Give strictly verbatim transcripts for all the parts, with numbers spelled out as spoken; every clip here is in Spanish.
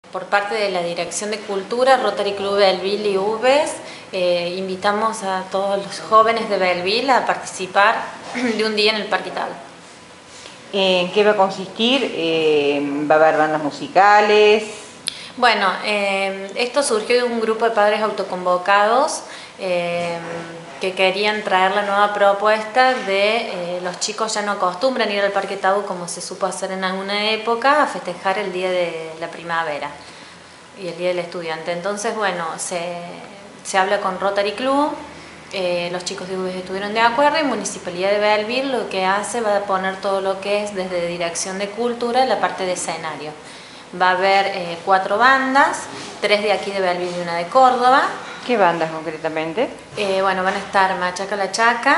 Por parte de la Dirección de Cultura, Rotary Club Belleville y Uves, eh, invitamos a todos los jóvenes de Belleville a participar de un día en el Parque Itaú. ¿En qué va a consistir? Eh, ¿Va a haber bandas musicales? Bueno, eh, esto surgió de un grupo de padres autoconvocados eh, que querían traer la nueva propuesta de eh, los chicos ya no acostumbran ir al Parque Itaú como se supo hacer en alguna época, a festejar el día de la primavera y el día del estudiante. Entonces, bueno, se, se habla con Rotary Club, eh, los chicos de Uves estuvieron de acuerdo y Municipalidad de Belleville lo que hace va a poner todo lo que es desde Dirección de Cultura la parte de escenario. Va a haber eh, cuatro bandas, tres de aquí de Belleville y una de Córdoba. ¿Qué bandas concretamente? Eh, bueno, van a estar Machaca la Chaca,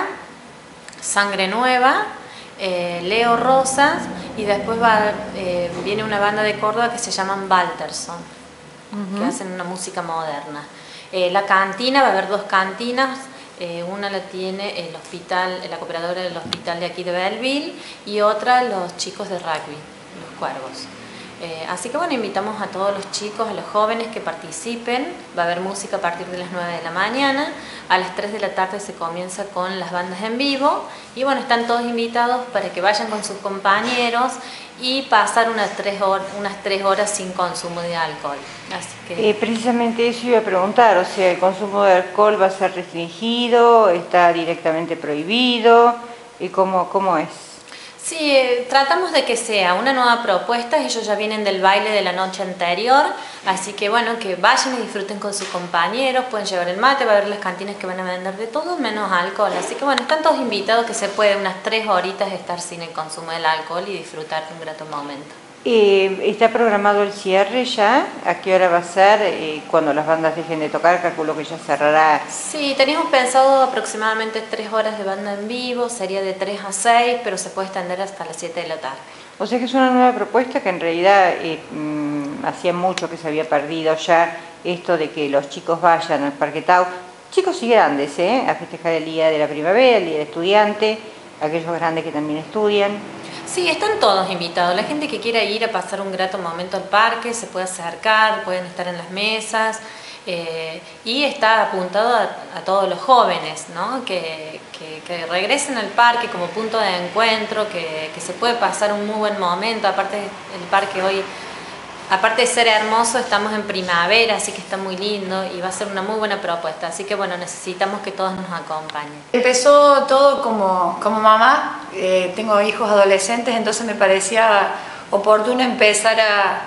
Sangre Nueva, eh, Leo Rosas y después va, eh, viene una banda de Córdoba que se llaman Balterson, uh-huh. que hacen una música moderna. Eh, la cantina, va a haber dos cantinas, eh, una la tiene el hospital, la cooperadora del hospital de aquí de Belleville y otra los chicos de rugby, los Cuervos. Eh, así que bueno, invitamos a todos los chicos, a los jóvenes que participen. Va a haber música a partir de las nueve de la mañana, a las tres de la tarde se comienza con las bandas en vivo y bueno, están todos invitados para que vayan con sus compañeros y pasar unas tres horas, unas tres horas sin consumo de alcohol. Así que... eh, precisamente eso iba a preguntar, o sea, ¿el consumo de alcohol va a ser restringido? ¿Está directamente prohibido? ¿Y cómo, cómo es? Sí, eh, tratamos de que sea una nueva propuesta, ellos ya vienen del baile de la noche anterior, así que bueno, que vayan y disfruten con sus compañeros, pueden llevar el mate, va a haber las cantinas que van a vender de todo menos alcohol, así que bueno, están todos invitados que se puede unas tres horitas estar sin el consumo del alcohol y disfrutar de un grato momento. Eh, ¿Está programado el cierre ya? ¿A qué hora va a ser? Eh, cuando las bandas dejen de tocar, calculo que ya cerrará. Sí, teníamos pensado aproximadamente tres horas de banda en vivo, sería de tres a seis, pero se puede extender hasta las siete de la tarde. O sea que es una nueva propuesta que en realidad eh, mmm, hacía mucho que se había perdido ya esto de que los chicos vayan al Parque Itaú, chicos y grandes, ¿eh? a festejar el día de la primavera, el día del estudiante, aquellos grandes que también estudian. Sí, están todos invitados. La gente que quiera ir a pasar un grato momento al parque se puede acercar, pueden estar en las mesas eh, y está apuntado a, a todos los jóvenes, ¿no? que, que, que regresen al parque como punto de encuentro, que, que se puede pasar un muy buen momento. Aparte el parque hoy, aparte de ser hermoso, estamos en primavera, así que está muy lindo y va a ser una muy buena propuesta. Así que bueno, necesitamos que todos nos acompañen. Empezó todo como, como mamá, eh, tengo hijos adolescentes, entonces me parecía oportuno empezar a,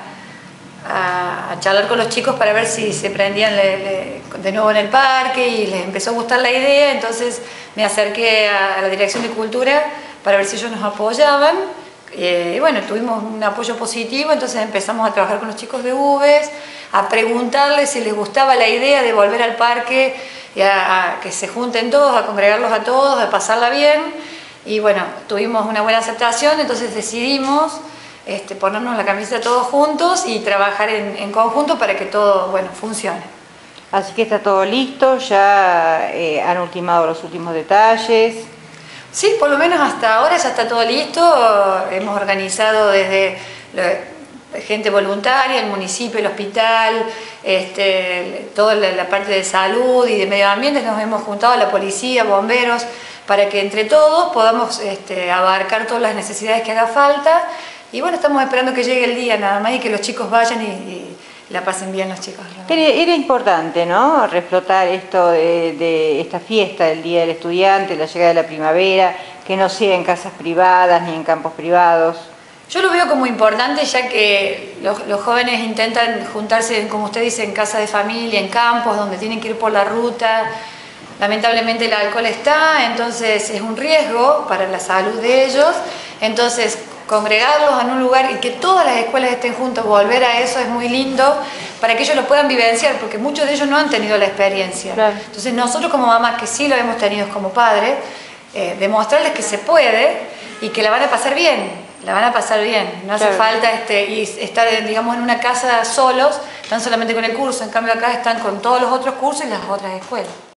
a, a charlar con los chicos para ver si se prendían le, le, de nuevo en el parque y les empezó a gustar la idea, entonces me acerqué a, a la Dirección de Cultura para ver si ellos nos apoyaban. Eh, y bueno, tuvimos un apoyo positivo, entonces empezamos a trabajar con los chicos de Uves, a preguntarles si les gustaba la idea de volver al parque y a, a que se junten todos, a congregarlos a todos, a pasarla bien. Y bueno, tuvimos una buena aceptación, entonces decidimos este, ponernos la camiseta todos juntos y trabajar en, en conjunto para que todo, bueno, funcione. Así que está todo listo, ya eh, han ultimado los últimos detalles. Sí, por lo menos hasta ahora ya está todo listo. Hemos organizado desde la gente voluntaria, el municipio, el hospital, este, toda la, la parte de salud y de medio ambiente. Nos hemos juntado a la policía, bomberos, para que entre todos podamos este, abarcar todas las necesidades que haga falta. Y bueno, estamos esperando que llegue el día nada más y que los chicos vayan y, y la pasen bien los chicos. Era, era importante, ¿no? Reflotar esto de, de esta fiesta del Día del Estudiante, la llegada de la primavera, que no sea en casas privadas ni en campos privados. Yo lo veo como importante ya que los, los jóvenes intentan juntarse, como usted dice, en casa de familia, en campos, donde tienen que ir por la ruta. Lamentablemente el alcohol está, entonces es un riesgo para la salud de ellos. Entonces, congregarlos en un lugar y que todas las escuelas estén juntas, volver a eso es muy lindo para que ellos lo puedan vivenciar, porque muchos de ellos no han tenido la experiencia. Claro. Entonces nosotros como mamás, que sí lo hemos tenido como padres, eh, demostrarles que se puede y que la van a pasar bien, la van a pasar bien. No hace claro. falta este, y estar digamos, en una casa solos, están solamente con el curso, en cambio acá están con todos los otros cursos y las otras escuelas.